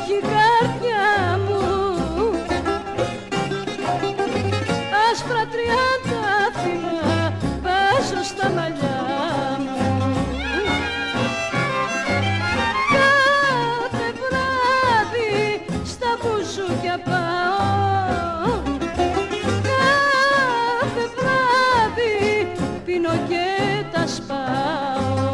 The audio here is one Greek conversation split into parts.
φτωχή καρδιά μου, άσπρα 30 φύλλα βάζω στα μαλλιά μου. Κάθε βράδυ στα μπουζούκια πάω, κάθε βράδυ πίνω και τα σπάω.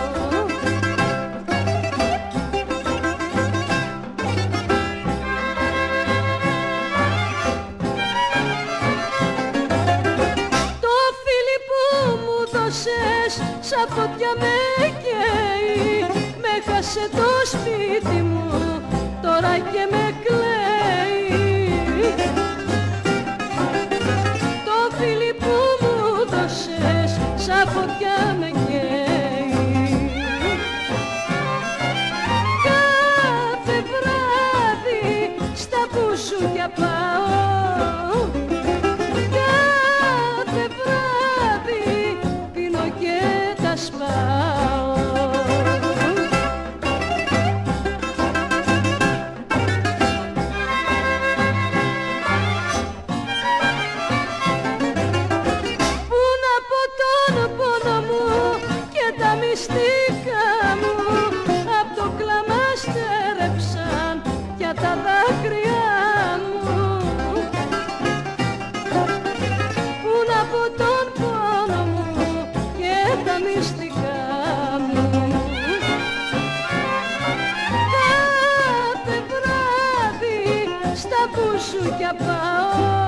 Σαν φωτιά με καίει, με χάσε το σπίτι μου, τώρα και με κλαίει. Το φίλι που μου δώσες, σαν φωτιά με καίει. Κάθε βράδυ στα μπουζούκια πάω, κάθε βράδυ πίνω και τα σπάω. Πού να πω τον πόνο μου και τα μυστικά μου, απ' το κλάμα στέρεψαν για τα δάκρυα μου. Πού να πω τον πόνο μου και τα μυστικά μου. Κάθε βράδυ στα μπουζούκια πάω,